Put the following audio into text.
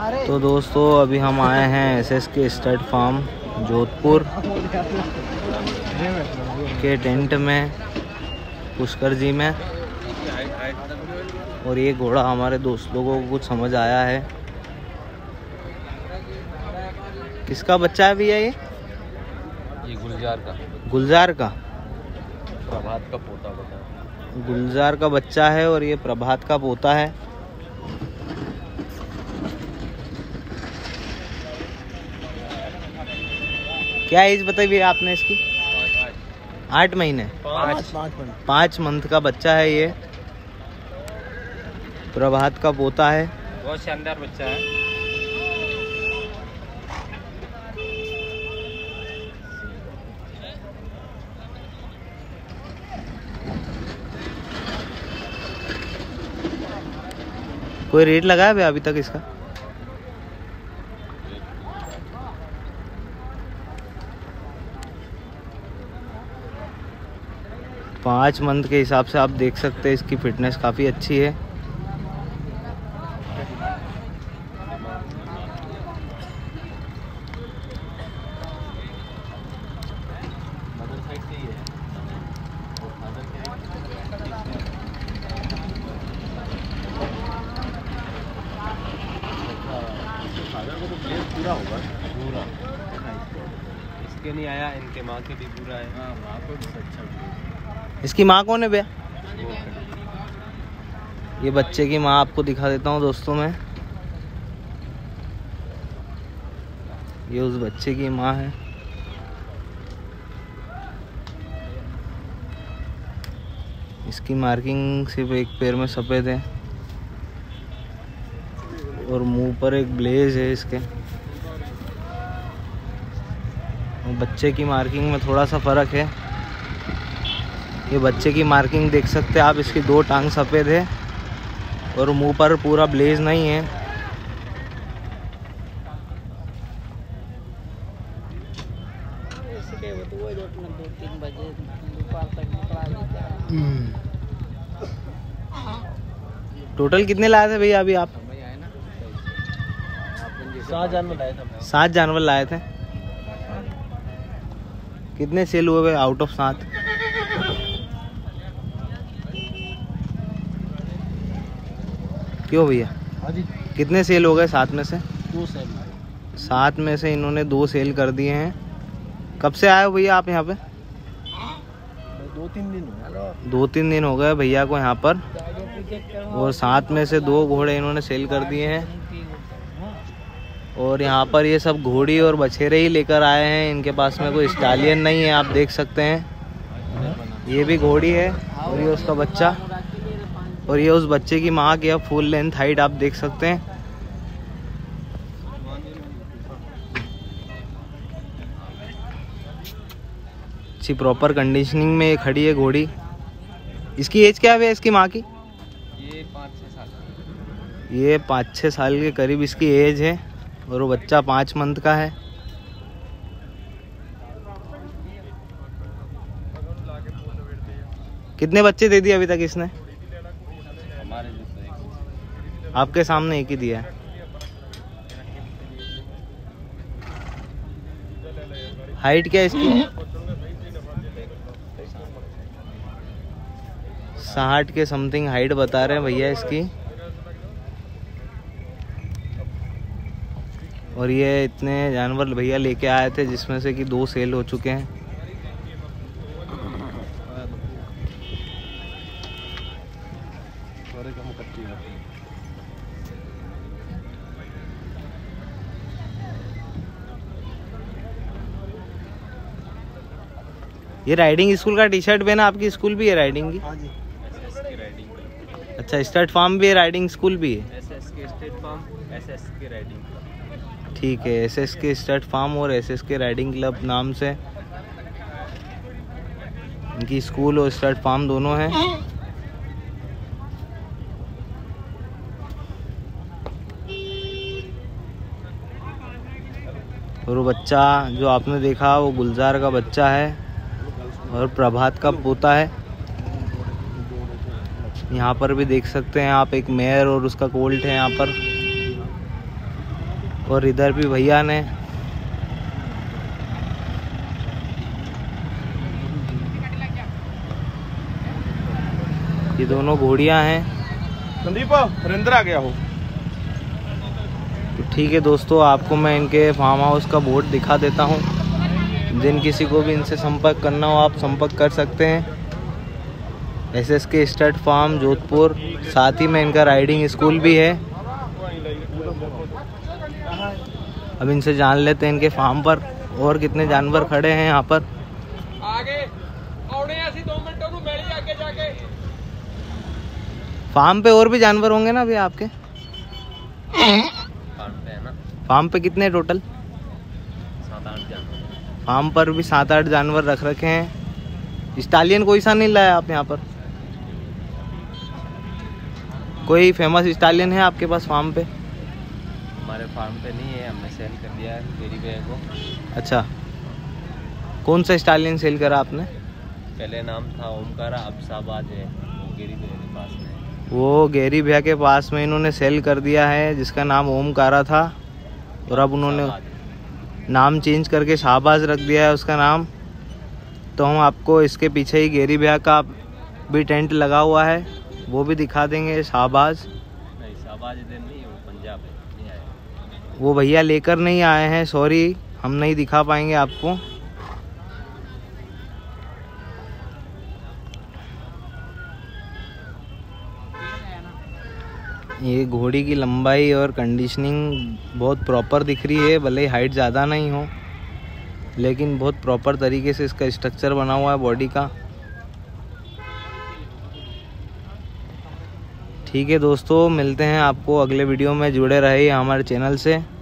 तो दोस्तों अभी हम आए हैं एसएसके स्टड फार्म जोधपुर के टेंट में पुष्कर जी में। और ये घोड़ा हमारे दोस्त लोगों को कुछ समझ आया है। किसका बच्चा है भैया ये गुलजार का प्रभात का पोता बता। गुलजार का बच्चा है और ये प्रभात का पोता है। क्या एज बताई भैया आपने इसकी? 8 महीने 5 मंथ का बच्चा है ये। प्रभात का पोता है। बहुत शानदार बच्चा है। कोई रेट लगाया भैया अभी तक इसका? पाँच मंथ के हिसाब से आप देख सकते हैं इसकी फिटनेस काफ़ी अच्छी है। पूरा होगा पूरा। इसके नहीं आया, इनके माँ के भी पूरा है। हाँ, माँ को भी अच्छा। इसकी माँ कौन है भैया? ये बच्चे की माँ आपको दिखा देता हूँ दोस्तों मैं। ये उस बच्चे की माँ है। इसकी मार्किंग सिर्फ एक पैर में सफ़ेद है और मुंह पर एक ब्लेज है इसके। और बच्चे की मार्किंग में थोड़ा सा फ़र्क है। ये बच्चे की मार्किंग देख सकते हैं आप। इसकी 2 टांग सफ़ेद है और मुंह पर पूरा ब्लेज नहीं है। टोटल कितने लाए थे भैया अभी आप? 7 जानवर लाए थे। 7 जानवर लाए थे। कितने सेल हुए भाई आउट ऑफ 7? क्यों भैया? कितने सेल हो गए 7 में से? 2 सेल। 7 में से इन्होंने 2 सेल कर दिए हैं। कब से आए हो भैया आप यहाँ पे? 2-3 दिन हो गए। 2-3 दिन हो गए भैया को यहाँ पर। और 7 में से 2 घोड़े इन्होंने सेल कर दिए हैं। और यहाँ पर ये सब घोड़ी और बछेरे ही लेकर आए हैं। इनके पास में कोई स्टालियन नहीं है, आप देख सकते हैं। ये भी घोड़ी है और ये उसका बच्चा और ये उस बच्चे की माँ की फुल लेंथ हाइट आप देख सकते हैं। अच्छी प्रॉपर कंडीशनिंग में खड़ी है घोड़ी। इसकी एज क्या है इसकी माँ की? ये 5-6 साल। ये 5-6 साल के करीब इसकी एज है और वो बच्चा 5 मंथ का है। कितने बच्चे दे दिए अभी तक इसने? आपके सामने एक ही दिया है। हाइट क्या है इसकी? 60 के समथिंग हाइट बता रहे हैं भैया इसकी। और ये इतने जानवर भैया लेके आए थे जिसमें से कि 2 सेल हो चुके हैं। ये राइडिंग स्कूल का टी-शर्ट पहना। आपकी स्कूल भी है राइडिंग की? हाँ जी। SSK riding. अच्छा, स्टड फार्म भी है, राइडिंग स्कूल भी है। SSK state farm, SSK riding. ठीक है, एसएसके स्टड फार्म और एसएसके राइडिंग क्लब नाम से इनकी स्कूल और स्टड फार्म दोनों हैं। और वो बच्चा जो आपने देखा वो गुलजार का बच्चा है और प्रभात का पोता है। यहाँ पर भी देख सकते हैं आप एक मेयर और उसका कोल्ट है यहाँ पर। और इधर भी भैया ने। ये दोनों घोड़ियां हैं। संदीप हरिंदर आ गया हो। तो ठीक है दोस्तों, आपको मैं इनके फार्म हाउस का बोर्ड दिखा देता हूँ। जिन किसी को भी इनसे संपर्क करना हो आप संपर्क कर सकते हैं। SSK स्टड फार्म जोधपुर, साथ ही में इनका राइडिंग स्कूल भी है। अब इनसे जान लेते हैं इनके फार्म पर और कितने जानवर खड़े हैं यहाँ पर। फार्म पे और भी जानवर होंगे ना अभी आपके? फार्म पे कितने टोटल? 7-8 जानवर। फार्म पर भी 7-8 जानवर रख रखे हैं। स्टालियन कोई सा नहीं लाया आप यहाँ पर? कोई फेमस स्टालियन है आपके पास फार्म पे? हमारे फार्म पे नहीं है, हमने सेल कर दिया है गेरी भैया को। अच्छा, कौन सा स्टालियन सेल करा आपने? पहले नाम था ओमकारा, अब शाहबाज है, वो गेरी भैया के पास में। वो गेरी भैया के पास में इन्होंने सेल कर दिया है, जिसका नाम ओमकारा था, और अब उन्होंने नाम चेंज करके शाहबाज रख दिया है उसका नाम। तो हम आपको इसके पीछे ही गेरी भैया का भी टेंट लगा हुआ है, वो भी दिखा देंगे। शाहबाज नहीं, शाहबाज इधर नहीं, वो पंजाब है, नहीं आया। वो भैया लेकर नहीं आए हैं, सॉरी, हम नहीं दिखा पाएंगे आपको। ये घोड़ी की लंबाई और कंडीशनिंग बहुत प्रॉपर दिख रही है, भले ही हाइट ज़्यादा नहीं हो, लेकिन बहुत प्रॉपर तरीके से इसका स्ट्रक्चर बना हुआ है बॉडी का। ठीक है दोस्तों, मिलते हैं आपको अगले वीडियो में। जुड़े रहिए हमारे चैनल से।